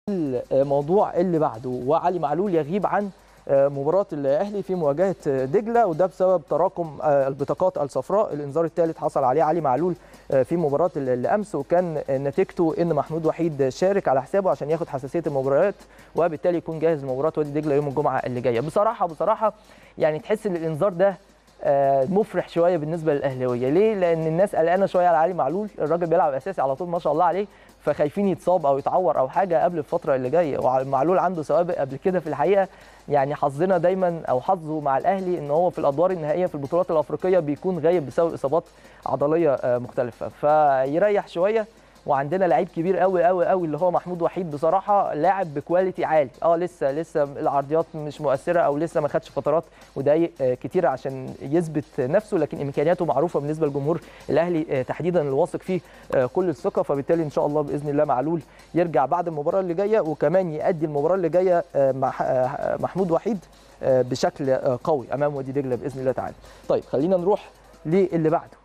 الموضوع اللي بعده، وعلي معلول يغيب عن مباراة الأهلي في مواجهة دجلة، وده بسبب تراكم البطاقات الصفراء. الإنذار الثالث حصل عليه علي معلول في مباراة الأمس، وكان نتيجته إن محمود وحيد شارك على حسابه عشان ياخد حساسية المباريات، وبالتالي يكون جاهز لمباراة وادي دجلة يوم الجمعة اللي جاية. بصراحة يعني تحس إن الإنذار ده مفرح شويه بالنسبه للاهلاويه. ليه؟ لان الناس قلقانه شويه على علي معلول، الراجل بيلعب اساسي على طول ما شاء الله عليه، فخايفين يتصاب او يتعور او حاجه قبل الفتره اللي جايه. ومعلول عنده سوابق قبل كده في الحقيقه، يعني حظنا دايما او حظه مع الاهلي ان هو في الادوار النهائيه في البطولات الافريقيه بيكون غايب بسبب اصابات عضليه مختلفه، فيريح شويه. وعندنا لعيب كبير قوي قوي قوي اللي هو محمود وحيد، بصراحه لاعب بكواليتي عالي. لسه العرضيات مش مؤثره او لسه ما خدش فترات ودقايق كتيره عشان يثبت نفسه، لكن امكانياته معروفه بالنسبه لجمهور الاهلي تحديدا الواثق فيه كل الثقه. فبالتالي ان شاء الله باذن الله معلول يرجع بعد المباراه اللي جايه، وكمان يؤدي المباراه اللي جايه مع محمود وحيد بشكل قوي امام وادي دجله باذن الله تعالى. طيب خلينا نروح للي بعده.